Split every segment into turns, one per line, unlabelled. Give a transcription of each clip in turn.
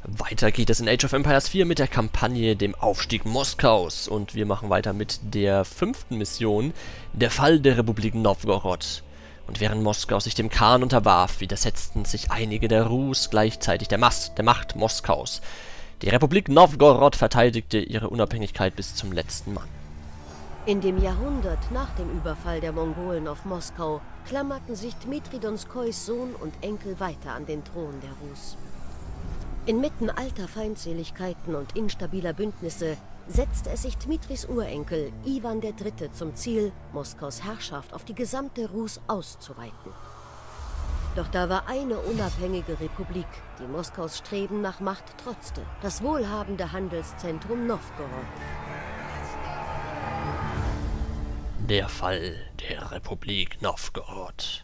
Weiter geht es in Age of Empires 4 mit der Kampagne dem Aufstieg Moskaus und wir machen weiter mit der 5. Mission, der Fall der Republik Nowgorod. Und während Moskau sich dem Khan unterwarf, widersetzten sich einige der Rus gleichzeitig der Macht Moskaus. Die Republik Nowgorod verteidigte ihre Unabhängigkeit bis zum letzten Mann.
In dem Jahrhundert nach dem Überfall der Mongolen auf Moskau klammerten sich Dmitri Donskois Sohn und Enkel weiter an den Thron der Rus. Inmitten alter Feindseligkeiten und instabiler Bündnisse setzte es sich Dmitris Urenkel Iwan III. Zum Ziel, Moskaus Herrschaft auf die gesamte Rus auszuweiten. Doch da war eine unabhängige Republik, die Moskaus Streben nach Macht trotzte, das wohlhabende Handelszentrum Nowgorod.
Der Fall der Republik Nowgorod.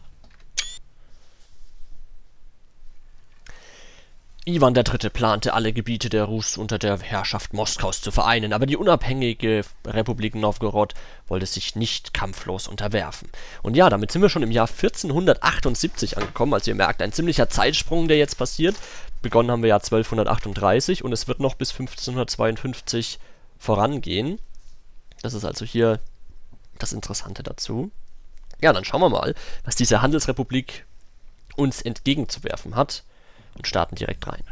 Iwan III. Plante, alle Gebiete der Rus unter der Herrschaft Moskaus zu vereinen, aber die unabhängige Republik Nowgorod wollte sich nicht kampflos unterwerfen. Und ja, damit sind wir schon im Jahr 1478 angekommen, also ihr merkt, ein ziemlicher Zeitsprung, der jetzt passiert. Begonnen haben wir ja 1238 und es wird noch bis 1552 vorangehen. Das ist also hier das Interessante dazu. Ja, dann schauen wir mal, was diese Handelsrepublik uns entgegenzuwerfen hat. Und starten direkt rein.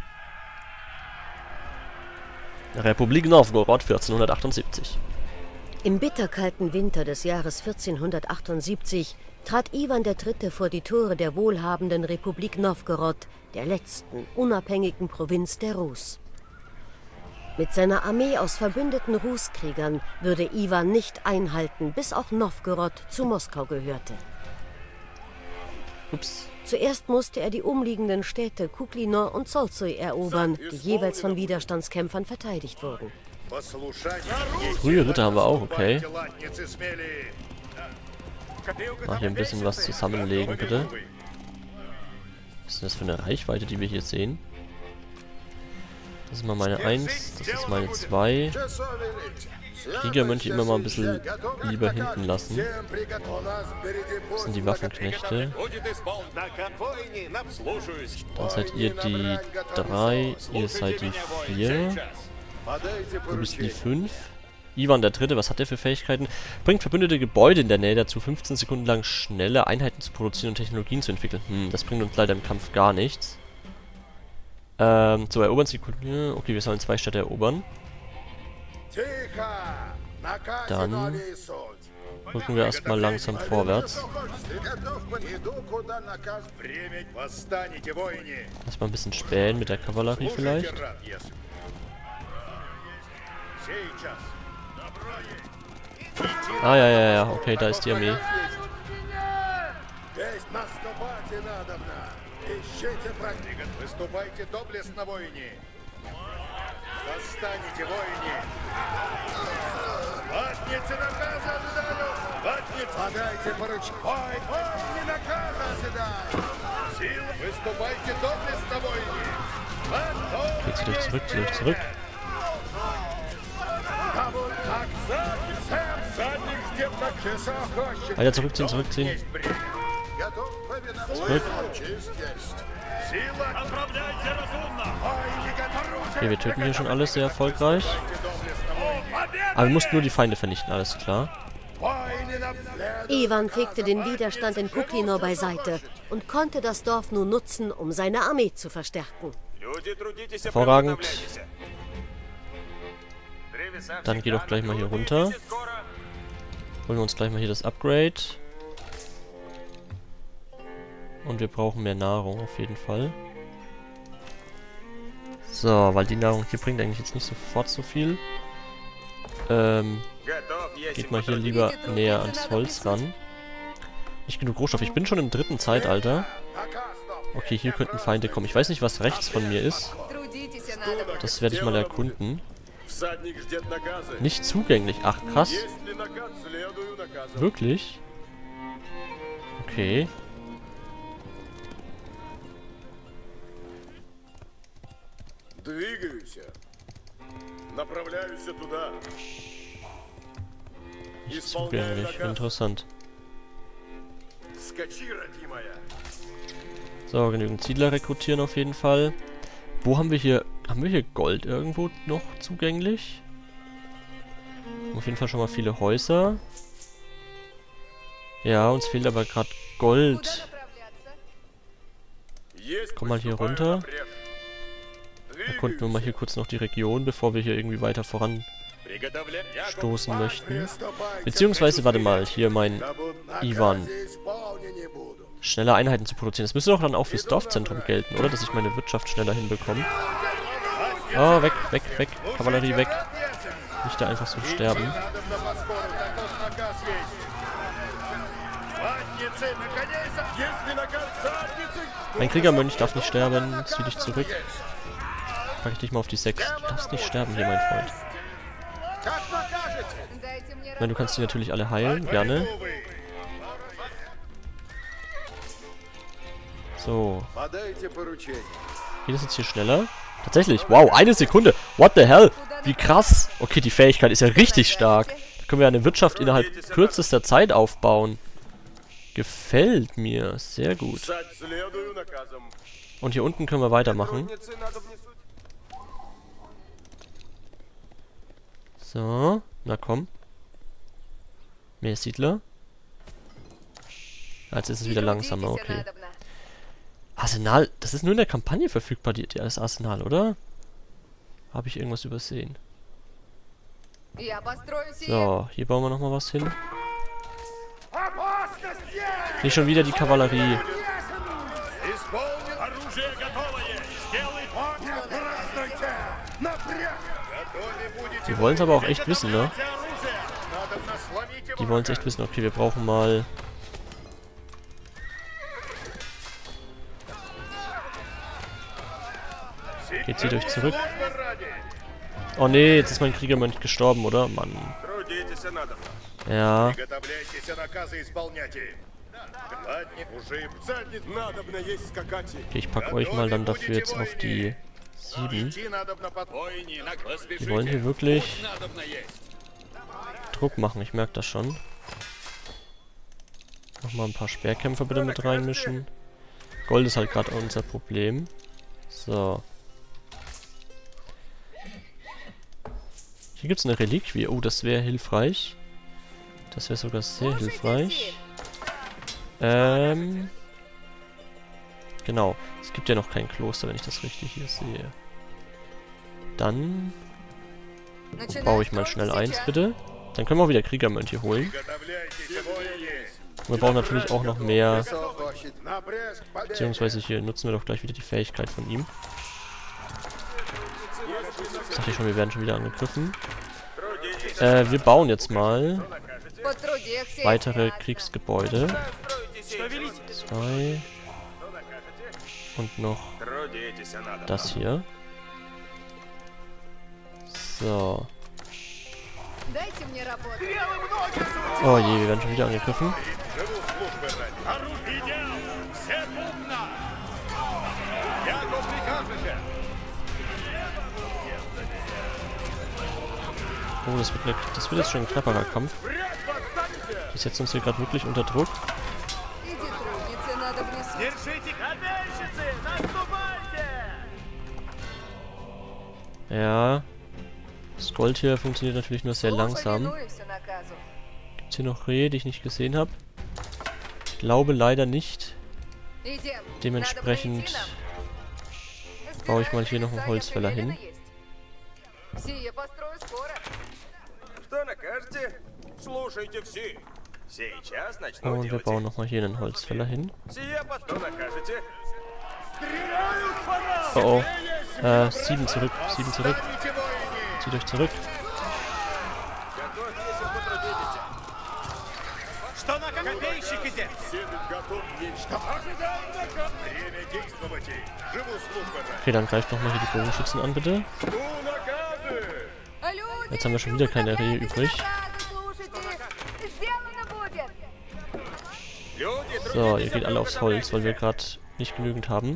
Republik Nowgorod 1478.
Im bitterkalten Winter des Jahres 1478 trat Iwan III. Vor die Tore der wohlhabenden Republik Nowgorod, der letzten unabhängigen Provinz der Rus. Mit seiner Armee aus verbündeten Ruskriegern würde Iwan nicht einhalten, bis auch Nowgorod zu Moskau gehörte.
Ups.
Zuerst musste er die umliegenden Städte Kuklinor und Solzui erobern, die jeweils von Widerstandskämpfern verteidigt wurden.
Frühe Ritter haben wir auch, okay. Mach hier ein bisschen was zusammenlegen, bitte. Was ist das für eine Reichweite, die wir hier sehen? Das ist mal meine 1, das ist meine 2. Krieger möchte ich immer mal ein bisschen lieber hinten lassen. Das sind die Waffenknechte. Dann seid ihr die 3, ihr seid die 4. Du bist die 5. Iwan III., was hat der für Fähigkeiten? Bringt verbündete Gebäude in der Nähe dazu, 15 Sekunden lang schnelle Einheiten zu produzieren und Technologien zu entwickeln. Das bringt uns leider im Kampf gar nichts. So, erobern Sie... Okay, wir sollen 2 Städte erobern. Dann rücken wir erstmal langsam vorwärts. Erstmal ein bisschen spähen mit der Kavallerie vielleicht. Ah, ja, okay, da ist die Armee. Okay, zieht euch zurück, zieht euch zurück. Weiter zurückziehen, zurückziehen. Zurück. Okay, wir töten hier schon alles sehr erfolgreich. Aber wir mussten nur die Feinde vernichten, alles klar.
Iwan fegte den Widerstand in Kuklinor beiseite und konnte das Dorf nun nutzen, um seine Armee zu verstärken.
Hervorragend. Dann geh doch gleich mal hier runter. Holen wir uns gleich mal hier das Upgrade. Und wir brauchen mehr Nahrung auf jeden Fall. So, weil die Nahrung hier bringt eigentlich jetzt nicht sofort so viel. Geht mal hier lieber näher ans Holz ran. Nicht genug Rohstoff. Ich bin schon im 3. Zeitalter. Okay, hier könnten Feinde kommen. Ich weiß nicht, was rechts von mir ist. Das werde ich mal erkunden. Nicht zugänglich. Ach, krass. Wirklich? Okay. Nicht zugänglich. Interessant. So, genügend Siedler rekrutieren auf jeden Fall. Wo haben wir hier Haben wir hier Gold irgendwo noch zugänglich? Auf jeden Fall schon mal viele Häuser. Ja, uns fehlt aber gerade Gold. Komm mal hier runter. Erkunden wir mal hier kurz noch die Region, bevor wir hier irgendwie weiter voranstoßen möchten. Beziehungsweise, warte mal, hier mein Ivan. Schneller Einheiten zu produzieren. Das müsste doch dann auch fürs Dorfzentrum gelten, oder? Dass ich meine Wirtschaft schneller hinbekomme. Oh, weg, weg, weg. Kavallerie weg. Nicht da einfach so sterben. Mein Kriegermönch darf nicht sterben. Zieh dich zurück. Pack ich dich mal auf die 6. Du darfst nicht sterben hier, mein Freund. Ich meine, du kannst die natürlich alle heilen. Gerne. So. Geht das jetzt hier schneller? Tatsächlich. Wow, 1 Sekunde. What the hell? Wie krass. Okay, die Fähigkeit ist ja richtig stark. Da können wir eine Wirtschaft innerhalb kürzester Zeit aufbauen. Gefällt mir. Sehr gut. Und hier unten können wir weitermachen. So. Na komm. Mehr Siedler. Jetzt ist es wieder langsamer. Okay. Arsenal, das ist nur in der Kampagne verfügbar, das Arsenal, oder? Habe ich irgendwas übersehen? So, hier bauen wir nochmal was hin. Nicht schon wieder die Kavallerie. Die wollen es aber auch echt wissen, ne? Die wollen es echt wissen. Okay, wir brauchen mal... Okay, zieht euch zurück. Oh nee, jetzt ist mein Kriegermönch gestorben, oder? Mann. Ja. Okay, ich pack euch mal dann dafür jetzt auf die 7. Die wollen hier wirklich Druck machen, ich merke das schon. Nochmal ein paar Speerkämpfer bitte mit reinmischen. Gold ist halt gerade unser Problem. So. Hier gibt es eine Reliquie. Oh, das wäre hilfreich. Das wäre sogar sehr hilfreich. Genau. Es gibt ja noch kein Kloster, wenn ich das richtig hier sehe. Dann baue ich mal schnell eins, bitte. Dann können wir auch wieder Kriegermönche holen. Wir brauchen natürlich auch noch mehr. Beziehungsweise hier nutzen wir doch gleich wieder die Fähigkeit von ihm. Ich dachte schon, wir werden schon wieder angegriffen. Wir bauen jetzt mal weitere Kriegsgebäude. 2. Und noch das hier. So. Oh je, wir werden schon wieder angegriffen. Oh, das wird jetzt schon ein knapperer Kampf. Die setzen uns hier gerade wirklich unter Druck. Ja. Das Gold hier funktioniert natürlich nur sehr langsam. Gibt es hier noch Rehe, die ich nicht gesehen habe? Ich glaube leider nicht. Dementsprechend baue ich mal hier noch einen Holzfäller hin. Und wir bauen nochmal hier einen Holzfäller hin. Oh oh. 7 zurück, 7 zurück. Zieht euch zurück. Okay, dann greift nochmal hier die Bogenschützen an, bitte. Jetzt haben wir schon wieder keine Rehe übrig. So, ihr geht alle aufs Holz, weil wir gerade nicht genügend haben.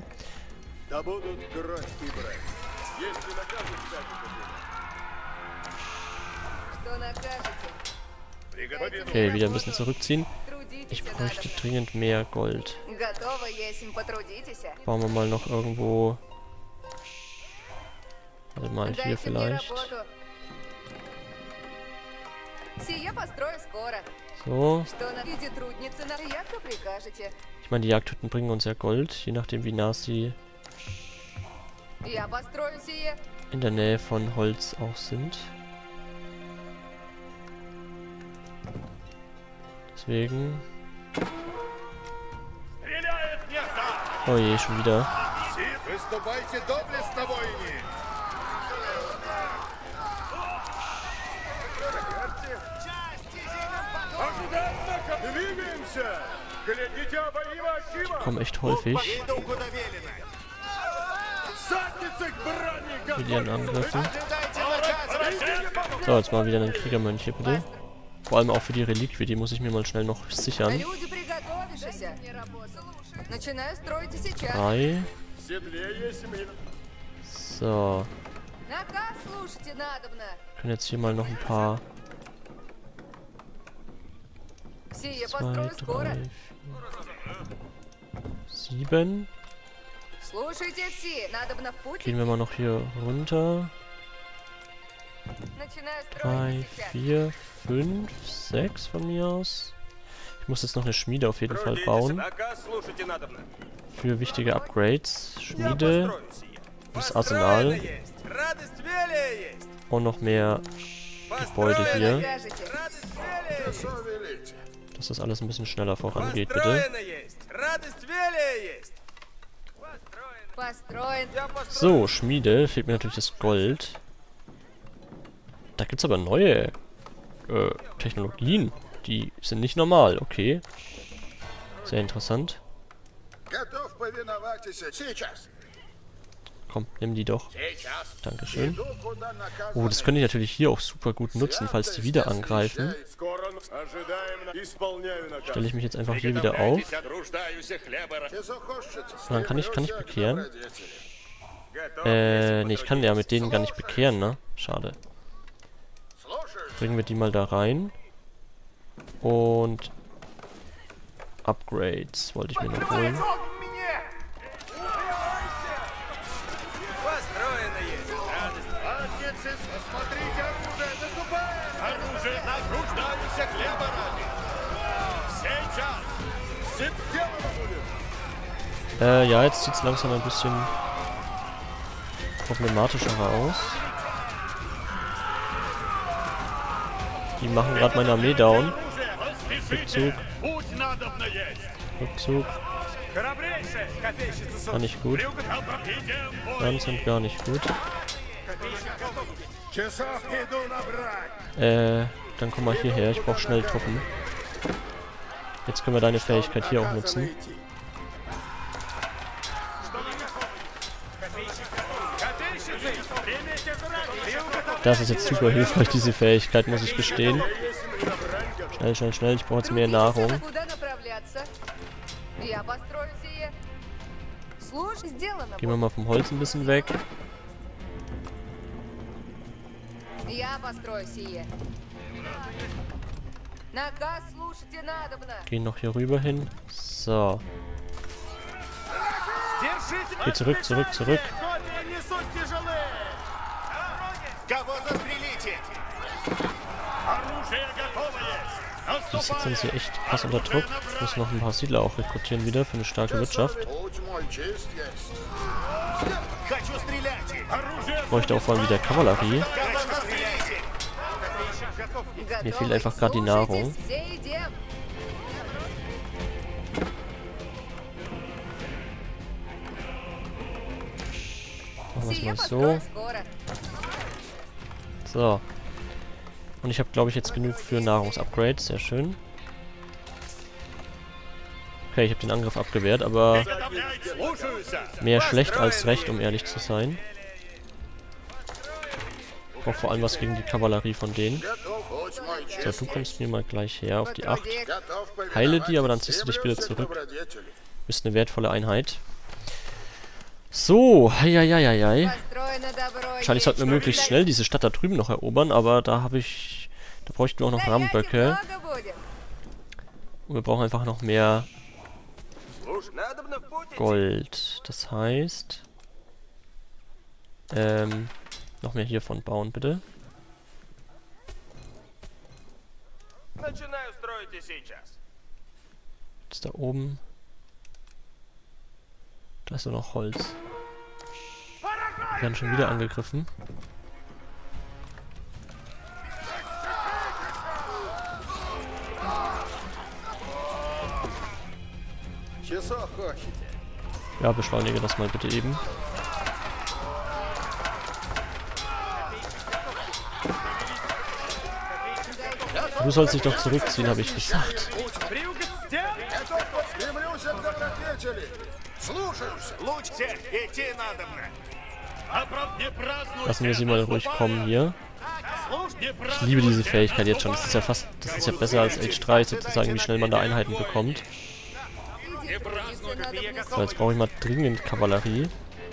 Okay, wieder ein bisschen zurückziehen. Ich bräuchte dringend mehr Gold. Bauen wir mal noch irgendwo mal hier vielleicht. So. Ich meine, die Jagdhütten bringen uns ja Gold, je nachdem wie nah sie in der Nähe von Holz auch sind. Deswegen... Oh je, schon wieder. Die kommen echt häufig. Mit ihren Angriffen. So, jetzt mal wieder einen Kriegermönch hier bitte. Vor allem auch für die Reliquie, die muss ich mir mal schnell noch sichern. 3. So. Wir können jetzt hier mal noch ein paar... 2, 3, 4, 7. Gehen wir mal noch hier runter. 3, 4, 5, 6 von mir aus. Ich muss jetzt noch eine Schmiede auf jeden Fall bauen. Für wichtige Upgrades. Schmiede. Das Arsenal. Und noch mehr Gebäude hier. Dass das alles ein bisschen schneller vorangeht, bitte. So, Schmiede. Fehlt mir natürlich das Gold. Da gibt es aber neue Technologien. Die sind nicht normal, okay. Sehr interessant. Komm, nimm die doch. Dankeschön. Oh, das könnte ich natürlich hier auch super gut nutzen, falls die wieder angreifen. Stelle ich mich jetzt einfach hier wieder auf. Und dann kann ich bekehren. Nee, ich kann ja mit denen gar nicht bekehren, ne? Schade. Bringen wir die mal da rein. Und Upgrades wollte ich mir noch holen. Ja, jetzt sieht es langsam ein bisschen problematischer aus. Die machen gerade meine Armee down. Rückzug. Rückzug. Gar nicht gut. Ganz und gar nicht gut. Dann komm mal hierher. Ich brauche schnell Truppen. Jetzt können wir deine Fähigkeit hier auch nutzen. Das ist jetzt super hilfreich, diese Fähigkeit, muss ich gestehen. Schnell, schnell, schnell. Ich brauche jetzt mehr Nahrung. Gehen wir mal vom Holz ein bisschen weg. Gehen noch hier rüber hin. So. Geh zurück, zurück, zurück. Die sitzen uns hier echt krass unter Druck. Ich muss noch ein paar Siedler auch rekrutieren wieder für eine starke Wirtschaft. Ich bräuchte auch vor allem wieder Kavallerie. Mir fehlt einfach gerade die Nahrung. Machen wir es mal so. So. Und ich habe, glaube ich, jetzt genug für Nahrungsupgrades. Sehr schön. Okay, ich habe den Angriff abgewehrt, aber mehr schlecht als recht, um ehrlich zu sein. Ich brauche vor allem was gegen die Kavallerie von denen. So, du kommst mir mal gleich her auf die 8. Heile die, aber dann ziehst du dich wieder zurück. Du bist eine wertvolle Einheit. So, heieieiei. Wahrscheinlich sollten wir möglichst schnell diese Stadt da drüben noch erobern, aber da bräuchten wir auch noch Rammböcke. Und wir brauchen einfach noch mehr Gold. Das heißt, Noch mehr hiervon bauen, bitte. Das da oben. Da ist nur noch Holz. Wir werden schon wieder angegriffen. Ja, beschleunige das mal bitte eben. Du sollst dich doch zurückziehen, habe ich gesagt. Lassen wir sie mal ruhig kommen hier. Ich liebe diese Fähigkeit jetzt schon. Das ist ja fast, das ist ja besser als Age 3 sozusagen, wie schnell man da Einheiten bekommt. So, jetzt brauche ich mal dringend Kavallerie.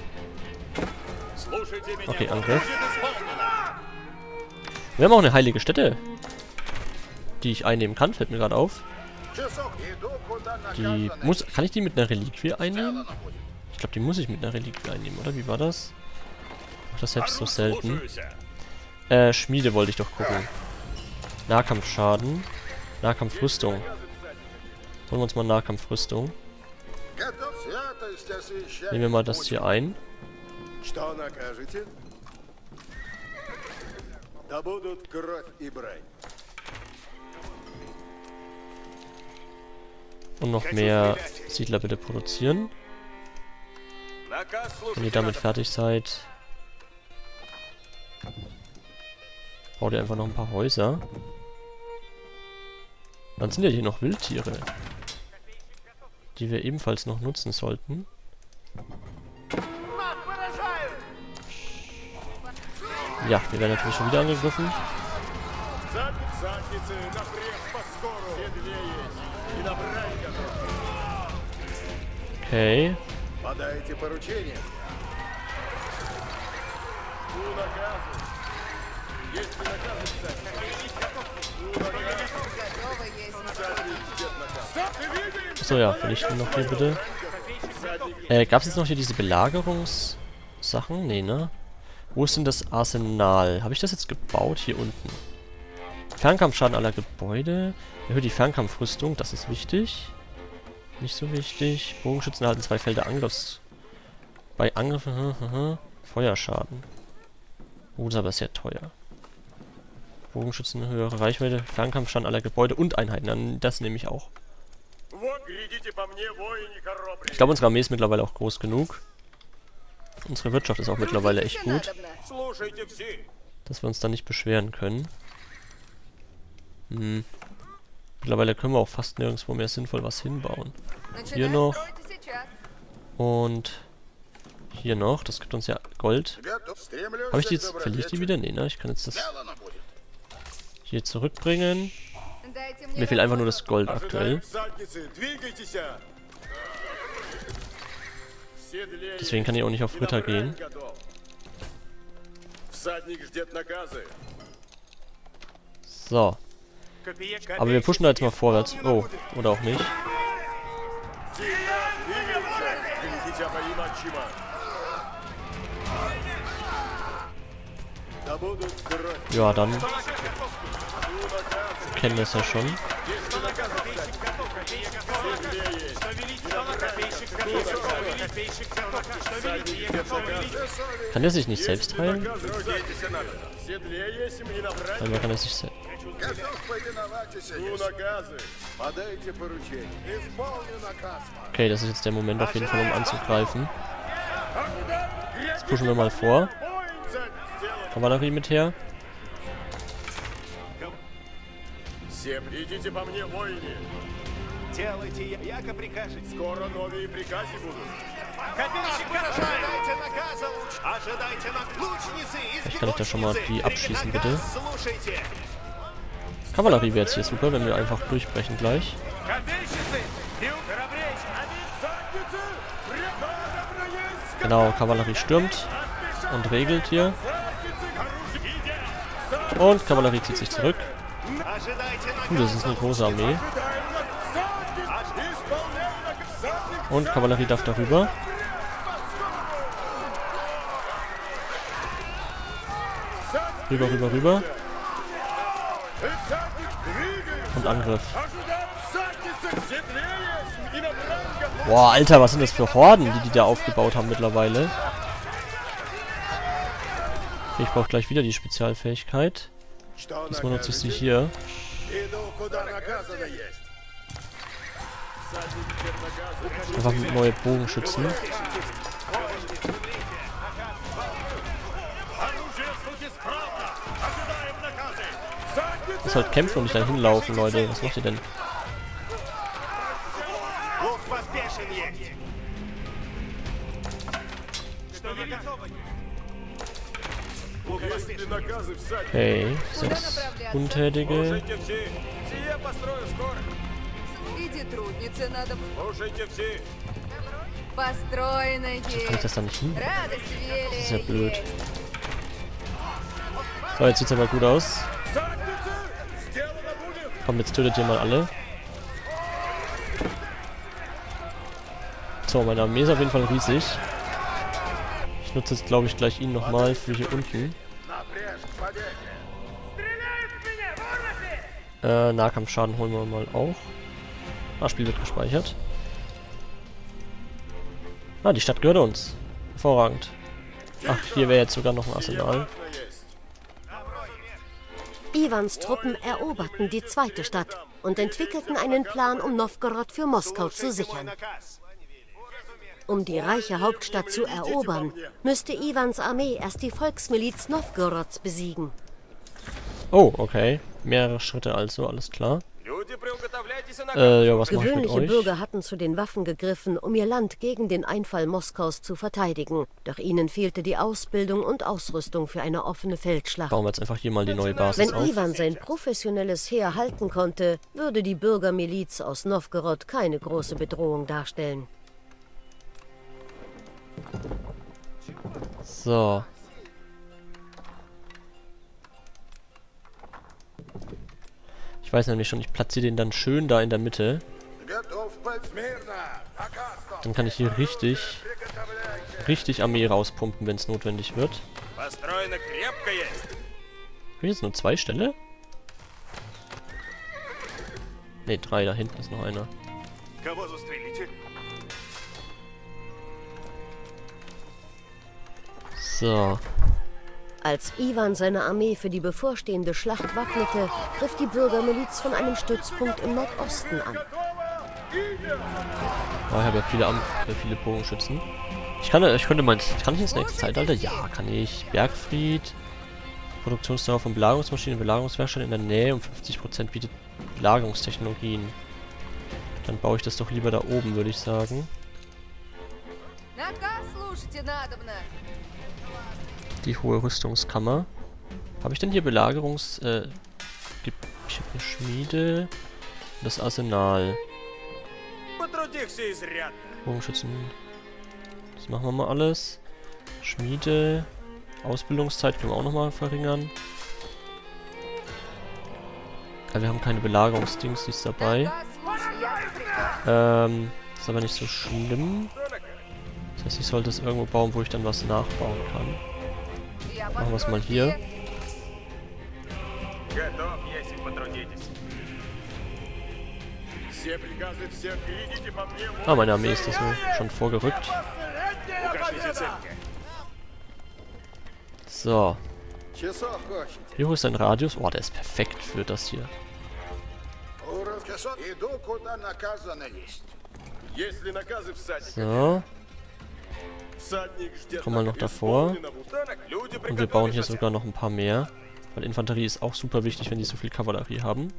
Okay, Angriff. Wir haben auch eine heilige Stätte, die ich einnehmen kann, fällt mir gerade auf. Kann ich die mit einer Reliquie einnehmen? Ich glaube, die muss ich mit einer Reliquie einnehmen, oder? Wie war das? Ich mach das selbst so selten. Schmiede wollte ich doch gucken. Nahkampfschaden. Nahkampfrüstung. Holen wir uns mal Nahkampfrüstung. Nehmen wir mal das hier ein. Und noch mehr Siedler bitte produzieren. Wenn ihr damit fertig seid, baut ihr einfach noch ein paar Häuser. Dann sind ja hier noch Wildtiere, die wir ebenfalls noch nutzen sollten. Ja, wir werden natürlich schon wieder angegriffen. Okay. So, ja, vernichten noch hier bitte. Gab es jetzt noch hier diese Belagerungssachen? Nee, ne? Wo ist denn das Arsenal? Habe ich das jetzt gebaut? Hier unten. Fernkampfschaden aller Gebäude. Erhöht die Fernkampfrüstung, das ist wichtig. Nicht so wichtig. Bogenschützen erhalten 2 Felder Angriffs. Bei Angriffen, Feuerschaden. Oh, das ist aber sehr teuer. Bogenschützen, höhere Reichweite, Fernkampfschaden aller Gebäude und Einheiten. Dann das nehme ich auch. Ich glaube, unsere Armee ist mittlerweile auch groß genug. Unsere Wirtschaft ist auch mittlerweile echt gut, dass wir uns da nicht beschweren können. Mittlerweile können wir auch fast nirgendwo mehr sinnvoll was hinbauen. Hier noch. Und hier noch. Das gibt uns ja Gold. Habe ich die jetzt? Verliere ich die wieder? Nee, ne? Ich kann jetzt das hier zurückbringen. Mir fehlt einfach nur das Gold aktuell. Deswegen kann ich auch nicht auf Ritter gehen. So. Aber wir pushen da jetzt mal vorwärts. Oh, oder auch nicht. Ja, dann. Wir kennen das ja schon. Kann der sich nicht selbst heilen? Scheinbar kann er sich selbst. Okay, das ist jetzt der Moment auf jeden Fall, um anzugreifen. Jetzt pushen wir mal vor. Kavallerie mit her. Vielleicht kann ich da schon mal die abschießen, bitte. Kavallerie wäre jetzt hier super, wenn wir einfach durchbrechen gleich. Genau, Kavallerie stürmt und regelt hier. Und Kavallerie zieht sich zurück. Das ist eine große Armee. Und Kavallerie darf darüber. Rüber, rüber, rüber. Und Angriff. Boah, Alter, was sind das für Horden, die da aufgebaut haben mittlerweile? Okay, ich brauche gleich wieder die Spezialfähigkeit. Diesmal nutze ich sie hier. Einfach neue Bogenschützen. Muss halt kämpfen und nicht dahin laufen, Leute. Was macht ihr denn? Okay, 6 Untätige. Kann ich das da nicht hin? Das ist ja blöd. So, jetzt sieht's aber gut aus. Komm, jetzt tötet ihr mal alle. So, meine Armee ist auf jeden Fall riesig. Ich nutze jetzt, glaube ich, gleich ihn nochmal für hier unten. Nahkampfschaden holen wir mal auch. Ah, Spiel wird gespeichert. Ah, die Stadt gehört uns. Hervorragend. Ach, hier wäre jetzt sogar noch ein Arsenal.
Iwans Truppen eroberten die zweite Stadt und entwickelten einen Plan, um Nowgorod für Moskau zu sichern. Um die reiche Hauptstadt zu erobern, müsste Iwans Armee erst die Volksmiliz Nowgorods besiegen.
Oh, okay. Mehrere Schritte also, alles klar. Ja, was mache ich mit
Gewöhnliche
euch?
Bürger hatten zu den Waffen gegriffen, um ihr Land gegen den Einfall Moskaus zu verteidigen. Doch ihnen fehlte die Ausbildung und Ausrüstung für eine offene Feldschlacht.
Bauen wir jetzt einfach hier mal die neue Basis
Wenn
auf.
Iwan sein professionelles Heer halten konnte, würde die Bürgermiliz aus Nowgorod keine große Bedrohung darstellen.
So. Ich weiß nämlich schon, ich platziere den dann schön da in der Mitte. Dann kann ich hier richtig Armee rauspumpen, wenn es notwendig wird. Habe ich jetzt nur 2 Ställe? Ne, 3, da hinten ist noch einer. So.
Als Iwan seine Armee für die bevorstehende Schlacht wappnete, griff die Bürgermiliz von einem Stützpunkt im Nordosten an.
Oh, ich habe ja viele Bogenschützen. Kann ich ins nächste Zeitalter? Ja, kann ich. Bergfried. Produktionsdauer von Belagerungsmaschinen, Belagerungswerkstatt in der Nähe um 50% bietet Belagerungstechnologien. Dann baue ich das doch lieber da oben, würde ich sagen. Die hohe Rüstungskammer. Habe ich denn hier ich habe eine Schmiede. Das Arsenal. Bogenschützen. Das machen wir mal alles. Schmiede. Ausbildungszeit können wir auch nochmal verringern. Ja, wir haben keine Belagerungsdings, die ist dabei. Ist aber nicht so schlimm. Das heißt, ich sollte es irgendwo bauen, wo ich dann was nachbauen kann. Machen wir es mal hier. Ah, meine Armee ist da so schon vorgerückt. So. Wie hoch ist dein Radius? Oh, der ist perfekt für das hier. So. Komm mal noch davor. Und wir bauen hier sogar noch ein paar mehr. Weil Infanterie ist auch super wichtig, wenn die so viel Kavallerie haben.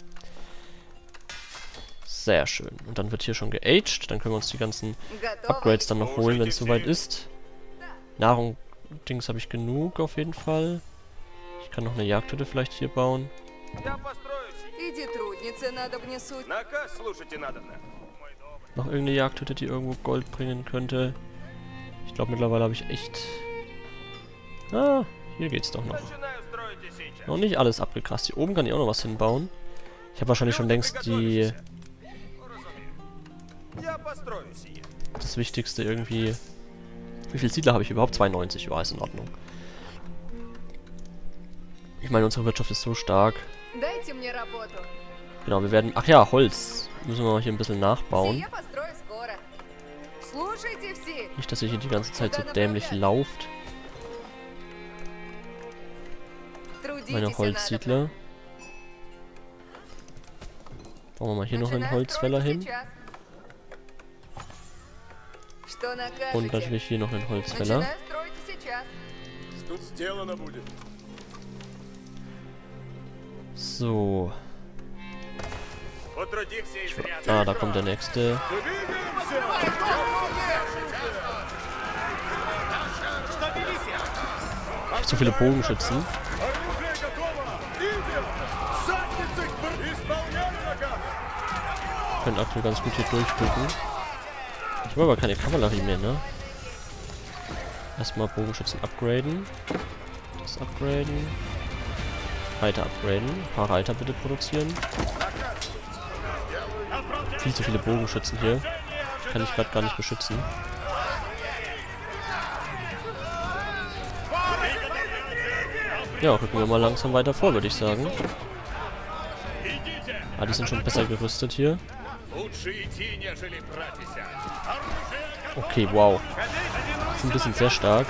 Sehr schön. Und dann wird hier schon geaged. Dann können wir uns die ganzen Upgrades dann noch holen, wenn es soweit ist. Nahrung, Dings habe ich genug auf jeden Fall. Ich kann noch eine Jagdhütte vielleicht hier bauen. Noch irgendeine Jagdhütte, die irgendwo Gold bringen könnte. Ich glaube, mittlerweile habe ich echt... Ah, hier geht's doch noch. Noch nicht alles abgekrast. Hier oben kann ich auch noch was hinbauen. Ich habe wahrscheinlich schon längst das Wichtigste irgendwie... Wie viele Siedler habe ich überhaupt? 92. Ja, ist in Ordnung. Ich meine, unsere Wirtschaft ist so stark. Genau, wir werden... Ach ja, Holz. Müssen wir mal hier ein bisschen nachbauen. Nicht, dass ihr hier die ganze Zeit so dämlich lauft. Meine Holzsiedler. Bauen wir mal hier noch einen Holzfäller hin. Und natürlich hier noch einen Holzfäller. So. Ah, da kommt der nächste. Ich habe so viele Bogenschützen. Können aktuell ganz gut hier durchdrücken. Ich habe aber keine Kavallerie mehr, ne? Erstmal Bogenschützen upgraden. Das upgraden. Reiter upgraden. Ein paar Reiter bitte produzieren. Viel zu viele Bogenschützen hier. Kann ich gerade gar nicht beschützen. Ja, rücken wir mal langsam weiter vor, würde ich sagen. Ah, die sind schon besser gerüstet hier. Okay, wow. Die sind ein bisschen sehr stark.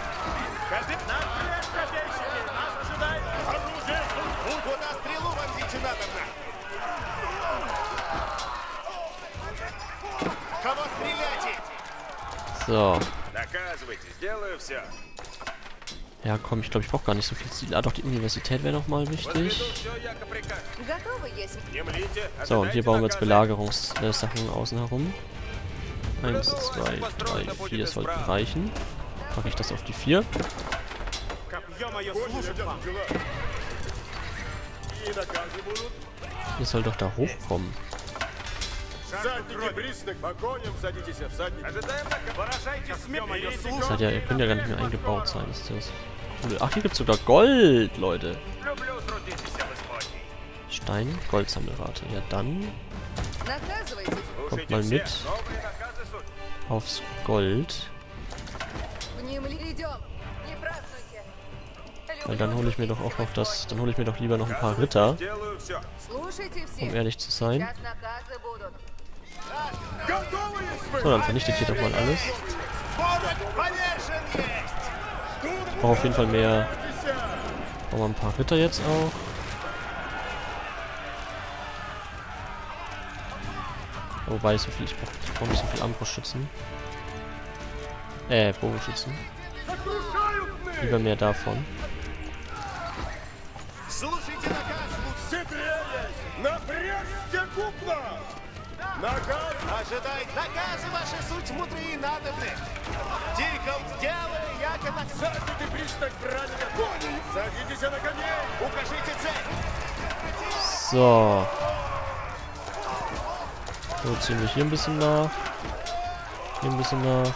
So. Ja, komm, ich glaube, ich brauche gar nicht so viel Ziel. Ah, doch, die Universität wäre nochmal wichtig. So, und hier bauen wir jetzt Belagerungssachen außen herum. 1, 2, 3, 4 sollten reichen. Packe ich das auf die 4. Ihr soll doch da hochkommen. Das hat ja, ihr könnt ja gar nicht mehr eingebaut sein, ist das cool. Ach, hier gibt es sogar Gold, Leute. Stein, Goldsammelrate. Ja, dann kommt mal mit aufs Gold. Weil dann hole ich mir doch auch noch das, dann hole ich mir doch lieber noch ein paar Ritter, um ehrlich zu sein. So, dann vernichtet hier doch mal alles. Ich brauche auf jeden Fall mehr. Brauchen wir ein paar Ritter jetzt auch. Wobei so viel, ich brauche nicht so viel Armbrustschützen. Bogenschützen. Lieber mehr davon. So. So, ziehen wir hier ein bisschen nach. Hier ein bisschen nach.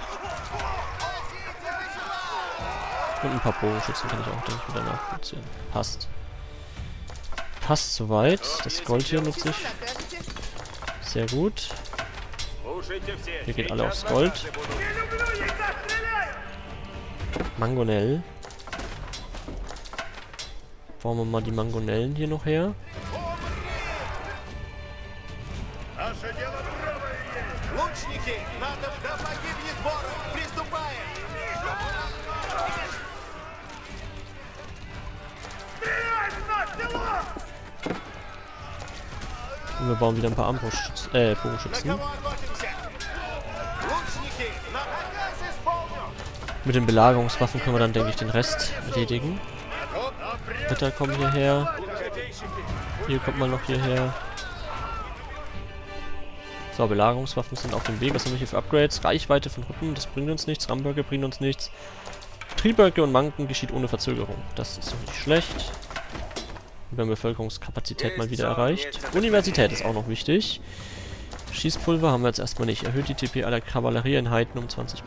Und ein paar Bogenschützen kann ich auch, denke ich, wieder nachproduzieren. Passt. Passt soweit. Das Gold hier nutze ich. Sehr gut. Hier geht alle aufs Gold. Mangonell. Bauen wir mal die Mangonellen hier noch her. Und wir bauen wieder ein paar Bogenschützen. Mit den Belagerungswaffen können wir dann, denke ich, den Rest erledigen. Ritter kommen hierher. Hier kommt man noch hierher. So, Belagerungswaffen sind auf dem Weg. Was haben wir hier für Upgrades? Reichweite von Rücken, das bringt uns nichts. Rammböcke bringen uns nichts. Triebwerke und Manken geschieht ohne Verzögerung. Das ist doch nicht schlecht. Wir haben Bevölkerungskapazität mal wieder erreicht. Universität ist auch noch wichtig. Schießpulver haben wir jetzt erstmal nicht. Erhöht die TP aller Kavallerieeinheiten um 20%.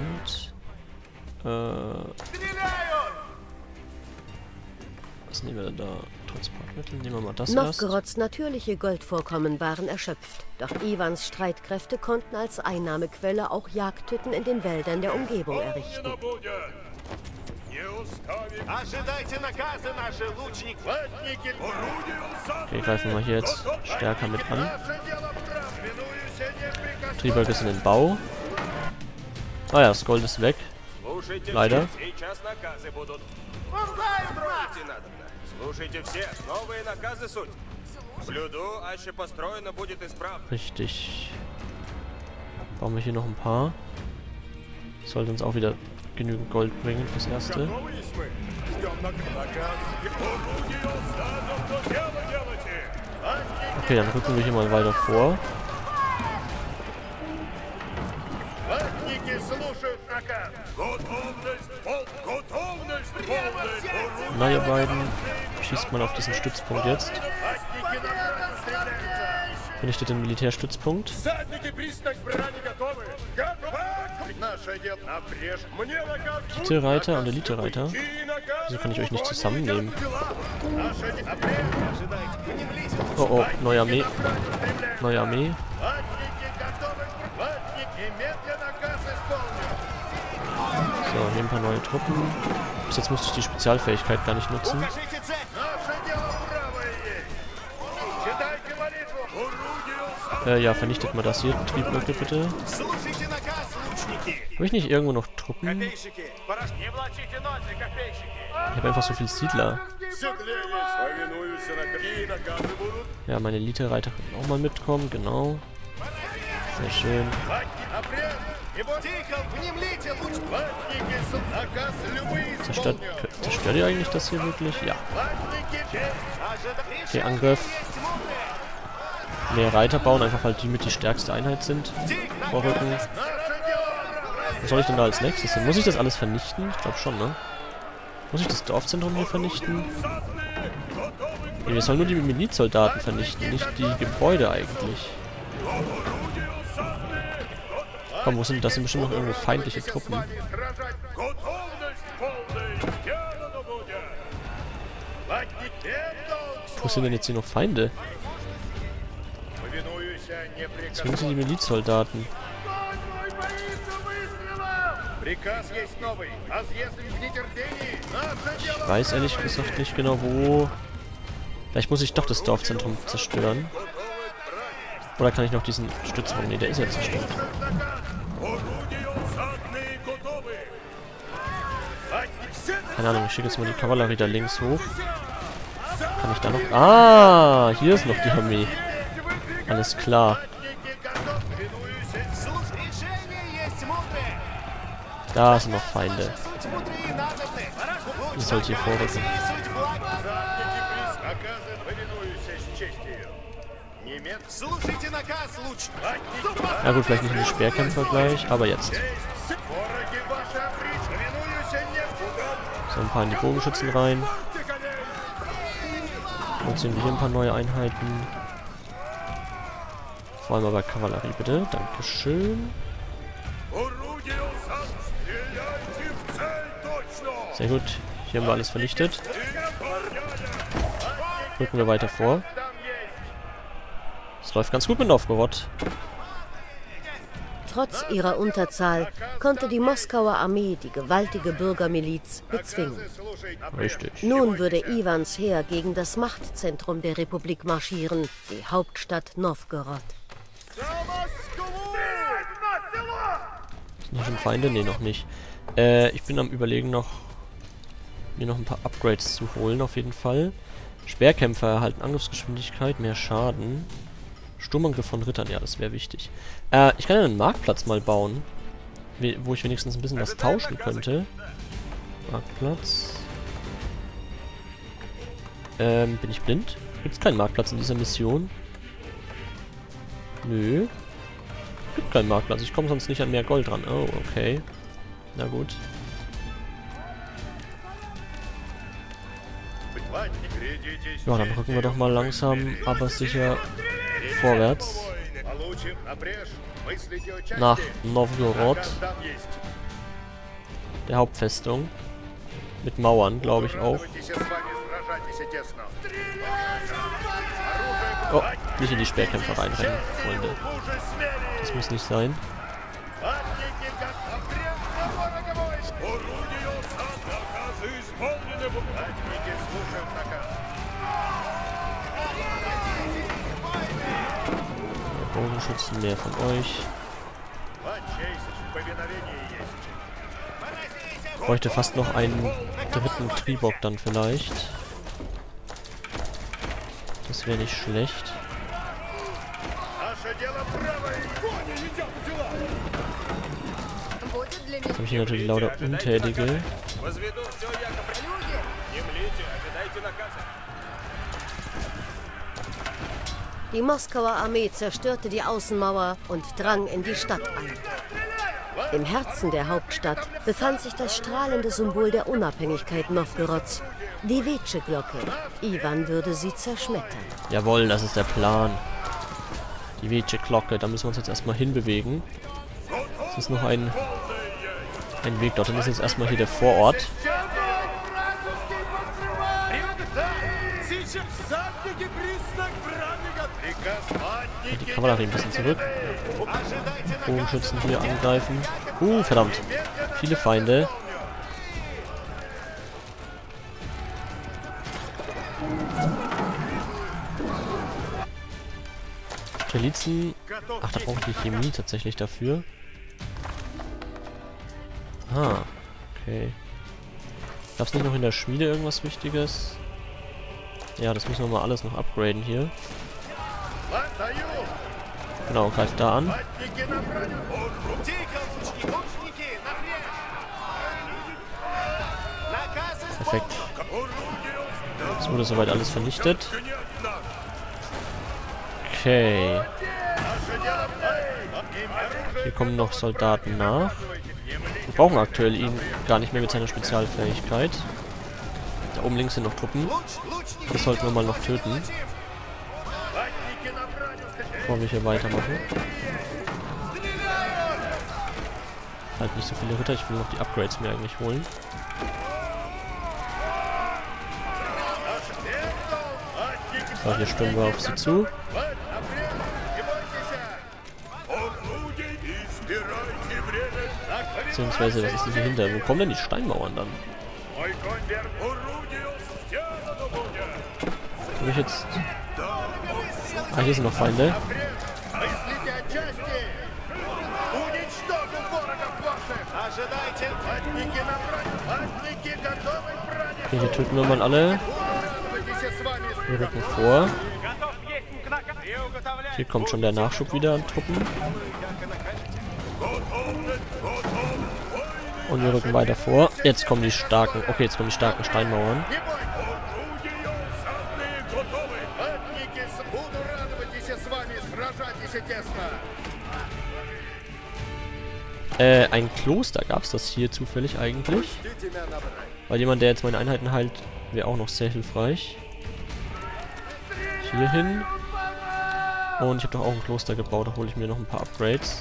Was nehmen wir denn da? Transportmittel? Nehmen wir mal das erst.
Nowgorods natürliche Goldvorkommen waren erschöpft. Doch Iwans Streitkräfte konnten als Einnahmequelle auch Jagdhütten in den Wäldern der Umgebung errichten.
Okay, greifen wir hier jetzt stärker mit an. Triebwerk ist in den Bau. Ah ja, das Gold ist weg. Leider. Richtig. Bauen wir hier noch ein paar. Sollte uns auch wieder genügend Gold bringen fürs Erste. Okay, dann rücken wir hier mal weiter vor. Na, ihr beiden, schießt mal auf diesen Stützpunkt jetzt. Vernichtet den Militärstützpunkt. Elite-Reiter und Elite-Reiter. Wieso kann ich euch nicht zusammennehmen? Oh oh, neue Armee. Neue Armee. So, hier ein paar neue Truppen. Bis jetzt musste ich die Spezialfähigkeit gar nicht nutzen. Ja, vernichtet mal das hier. Triebblöcke bitte. Habe ich nicht irgendwo noch Truppen? Ich habe einfach so viel Siedler. Ja, meine Elite-Reiter können auch mal mitkommen, genau. Sehr schön. Zerstört ihr eigentlich das hier wirklich? Ja. Okay, Angriff. Mehr Reiter bauen, einfach weil die mit die stärkste Einheit sind. Vorrücken. Was soll ich denn da als nächstes hin? Muss ich das alles vernichten? Ich glaube schon, ne? Muss ich das Dorfzentrum hier vernichten? Nee, wir sollen nur die Milizsoldaten vernichten, nicht die Gebäude eigentlich. Komm, wo sind das? Sind bestimmt noch irgendwo feindliche Truppen. Wo sind denn jetzt hier noch Feinde? Deswegen sind die Milizsoldaten. Ich weiß ehrlich gesagt nicht genau wo. Vielleicht muss ich doch das Dorfzentrum zerstören. Oder kann ich noch diesen Stützpunkt? Ne, der ist ja zerstört. Keine Ahnung, ich schicke jetzt mal die Kavallerie da links hoch. Kann ich da noch... Ah, hier ist noch die Armee. Alles klar. Da sind noch Feinde. Ich sollte hier vorrücken. Ja gut, vielleicht nicht in die Speerkämpfer gleich, aber jetzt. So, ein paar in die Bogenschützen rein. Und sehen wir hier ein paar neue Einheiten. Vor allem aber Kavallerie, bitte. Dankeschön. Sehr gut. Hier haben wir alles vernichtet. Rücken wir weiter vor. Es läuft ganz gut mit Nowgorod.
Trotz ihrer Unterzahl konnte die Moskauer Armee die gewaltige Bürgermiliz bezwingen.
Richtig.
Nun würde Iwans Heer gegen das Machtzentrum der Republik marschieren, die Hauptstadt Nowgorod.
Sind hier schon Feinde? Ne, noch nicht. Ich bin am Überlegen mir noch ein paar Upgrades zu holen, auf jeden Fall. Speerkämpfer erhalten Angriffsgeschwindigkeit, mehr Schaden. Sturmangriff von Rittern, ja, das wäre wichtig. Ich kann ja einen Marktplatz mal bauen, wo ich wenigstens ein bisschen was tauschen könnte. Marktplatz. Bin ich blind? Gibt es keinen Marktplatz in dieser Mission? Nö. Gibt keinen Marktplatz. Ich komme sonst nicht an mehr Gold ran. Oh, okay. Na gut. Ja, dann rücken wir doch mal langsam, aber sicher vorwärts. Nach Nowgorod. Der Hauptfestung. Mit Mauern, glaube ich auch. Oh, nicht in die Speerkämpfer reinrennen, Freunde. Das muss nicht sein. Bogenschützen, mehr von euch. Ich bräuchte fast noch einen dritten Tribok dann vielleicht. Das wäre nicht schlecht. Jetzt habe ich hier natürlich lauter Untätige.
Die Moskauer Armee zerstörte die Außenmauer und drang in die Stadt ein. Im Herzen der Hauptstadt befand sich das strahlende Symbol der Unabhängigkeit Nowgorods, die Wetsche-Glocke. Iwan würde sie zerschmettern.
Jawohl, das ist der Plan. Die Wetsche-Glocke, da müssen wir uns jetzt erstmal hinbewegen. Es ist noch ein Weg dort. Dann ist jetzt erstmal hier der Vorort. Die Kavallerie ein bisschen zurück. Bogenschützen hier angreifen. Verdammt. Viele Feinde. Strelitzen. Ach, da brauche ich die Chemie tatsächlich dafür. Ah, okay. Gab es nicht noch in der Schmiede irgendwas Wichtiges? Ja, das müssen wir mal alles noch upgraden hier. Genau, greift da an. Perfekt. Es wurde soweit alles vernichtet. Okay. Hier kommen noch Soldaten nach. Wir brauchen aktuell ihn gar nicht mehr mit seiner Spezialfähigkeit. Da oben links sind noch Truppen. Das sollten wir mal noch töten. Bevor wir hier weitermachen. Halt nicht so viele Ritter, ich will noch die Upgrades mir eigentlich holen. So, hier stürmen wir auf sie zu. Beziehungsweise, was ist denn hier hinter? Wo kommen denn die Steinmauern dann? Habe ich jetzt... Ah, hier sind noch Feinde. Okay, hier töten wir mal alle. Wir rücken vor. Hier kommt schon der Nachschub wieder an Truppen. Und wir rücken weiter vor. Jetzt kommen die starken... Okay, jetzt kommen die starken Steinmauern. Ein Kloster gab es das hier zufällig eigentlich. Weil jemand, der jetzt meine Einheiten heilt, wäre auch noch sehr hilfreich. Hier hin. Und ich habe doch auch ein Kloster gebaut, da hole ich mir noch ein paar Upgrades.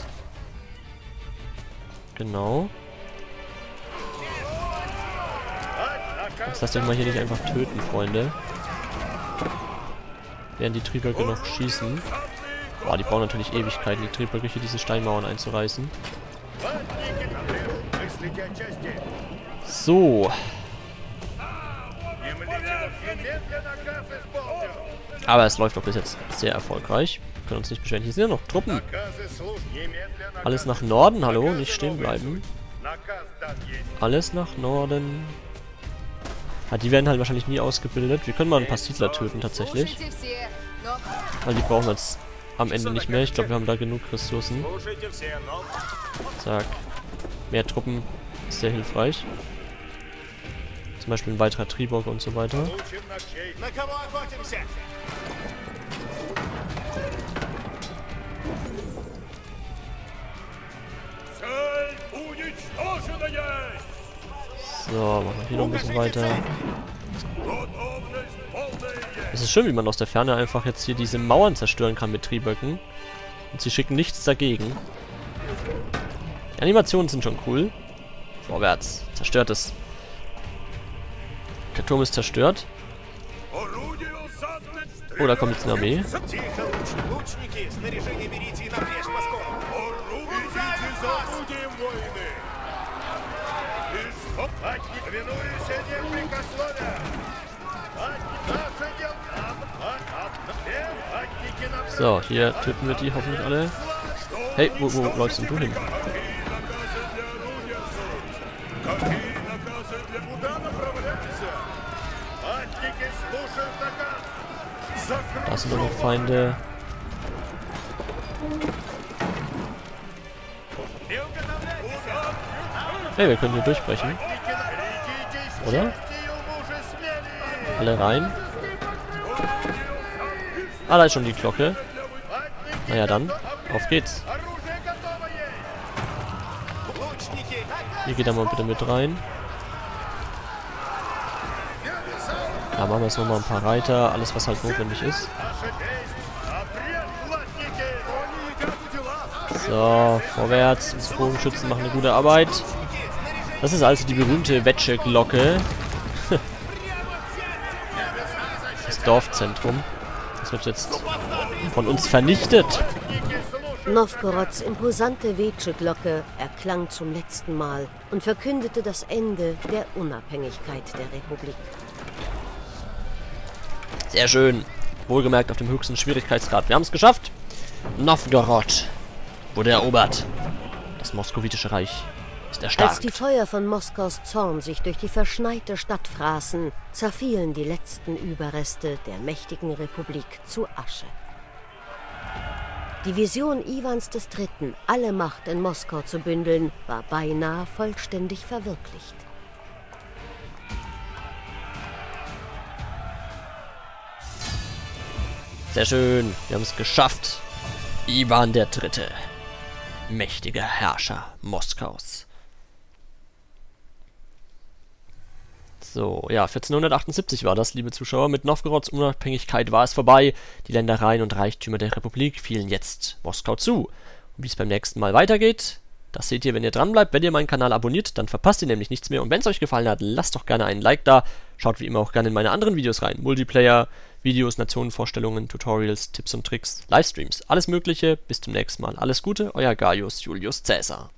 Genau. Jetzt lasst euch mal hier nicht einfach töten, Freunde. Während die Triebwerke noch schießen. Boah, die brauchen natürlich Ewigkeiten, die Triebwerke hier diese Steinmauern einzureißen. So. Aber es läuft doch bis jetzt sehr erfolgreich. Wir können uns nicht beschweren. Hier sind ja noch Truppen. Alles nach Norden, hallo, nicht stehen bleiben. Alles nach Norden. Ah, die werden halt wahrscheinlich nie ausgebildet. Wir können mal ein paar Siedler töten tatsächlich. Weil die brauchen wir jetzt am Ende nicht mehr. Ich glaube, wir haben da genug Ressourcen. Zack. Mehr Truppen ist sehr hilfreich. Zum Beispiel ein weiterer Tribok und so weiter. So, machen wir hier noch ein bisschen weiter. Es ist schön, wie man aus der Ferne einfach jetzt hier diese Mauern zerstören kann mit Trieböcken. Und sie schicken nichts dagegen. Die Animationen sind schon cool. Vorwärts. Zerstört es. Der Turm ist zerstört. Oh, da kommt jetzt eine Armee. So, hier töten wir die hoffentlich alle. Hey, wo läufst denn du hin? Da sind noch Feinde. Hey, wir können hier durchbrechen. Oder? Alle rein. Ah, da ist schon die Glocke. Naja dann, auf geht's. Hier geht er mal bitte mit rein. Da machen wir jetzt nochmal ein paar Reiter, alles was halt notwendig ist. So, vorwärts. Unsere Bogenschützen machen eine gute Arbeit. Das ist also die berühmte Wetsche-Glocke. Das Dorfzentrum. Das wird jetzt von uns vernichtet.
Nowgorods imposante Wetsche-Glocke erklang zum letzten Mal und verkündete das Ende der Unabhängigkeit der Republik.
Sehr schön. Wohlgemerkt auf dem höchsten Schwierigkeitsgrad. Wir haben es geschafft. Nowgorod wurde erobert. Das moskowitische Reich ist erstarkt.
Als die Feuer von Moskaus Zorn sich durch die verschneite Stadt fraßen, zerfielen die letzten Überreste der mächtigen Republik zu Asche. Die Vision Iwans III., alle Macht in Moskau zu bündeln, war beinahe vollständig verwirklicht.
Sehr schön, wir haben es geschafft. Iwan III., mächtiger Herrscher Moskaus. So, ja, 1478 war das, liebe Zuschauer. Mit Nowgorods Unabhängigkeit war es vorbei. Die Ländereien und Reichtümer der Republik fielen jetzt Moskau zu. Und wie es beim nächsten Mal weitergeht, das seht ihr, wenn ihr dran bleibt. Wenn ihr meinen Kanal abonniert, dann verpasst ihr nämlich nichts mehr. Und wenn es euch gefallen hat, lasst doch gerne einen Like da. Schaut wie immer auch gerne in meine anderen Videos rein. Multiplayer, Videos, Nationenvorstellungen, Tutorials, Tipps und Tricks, Livestreams, alles Mögliche. Bis zum nächsten Mal. Alles Gute, euer Gaius Julius Caesar.